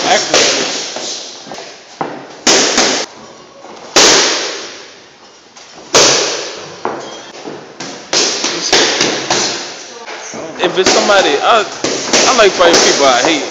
If it's somebody, I like fighting people I hate.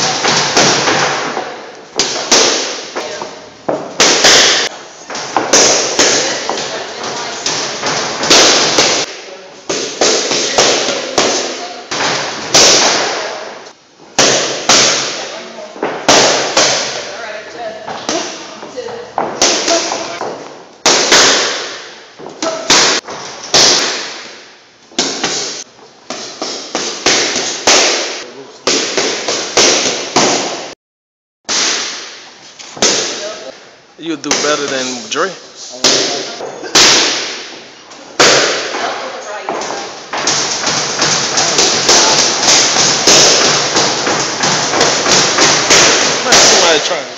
You'll do better than Dre. Somebody trying.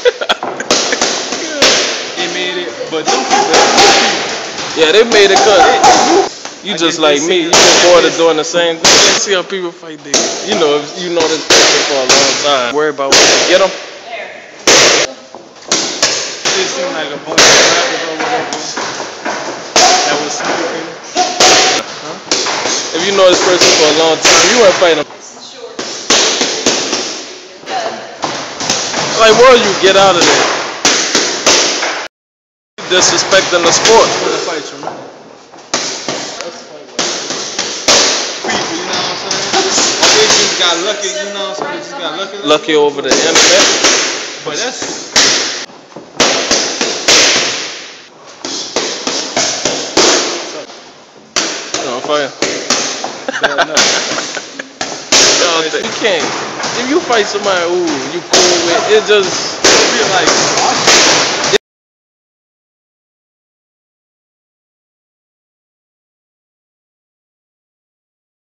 They made it, but them people. Yeah, they made it cut. You just like me. You been bored of doing the same thing. See how people fight there. You know this person for a long time. Worry about what you get them. It seemed like a bunch of rappers or whatever that was speaking. If you know this person for a long time, you ain't fighting him. Like, where you get out of there? Disrespecting the sport. I want to fight Tremaine. People, you know what I'm saying? Or they just got lucky, you know what I'm saying? They just got lucky. Lucky over the internet. But that's. Fire. You can't. If you fight somebody who you cool with, it just feel like